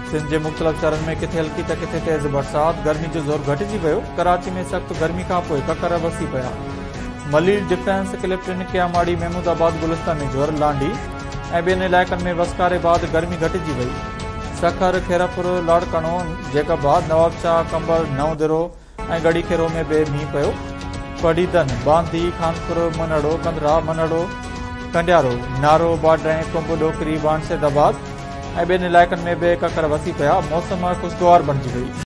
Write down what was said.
सिंध के मुख़्तलिफ़ शहरनि में किथे हल्की त किथे तेज़ बरसात, गर्मी जो ज़ोर घटिजी वियो। कराची में सख़्त गर्मी खां पोइ ककर वसी पिया। मलीर डिफेंस कलेक्टर कियामाड़ी, महमूदाबाद, गुलिस्तान में जोर लांडी ऐं ॿियनि इलाइक़नि में वसकारे बाद गर्मी घटिजी वई। सखर, खेरपुर, लाड़कानो, जैकबाद, नवाबशाह, कंबर, नवदिरो ऐं गड़ी खेरो में बि मींहुं पियो। पडीदन, बांदी, खानपुर, मनड़ो, कंदरा, मनड़ो, कंडियारो, नारो, बाड्र ऐं कुंभ, डोकरी, बाणशेदाबाद ऐं ॿियनि इलाइक़नि में बि ककर वसी पिया। मौसम खुशगवार बणिजी वई।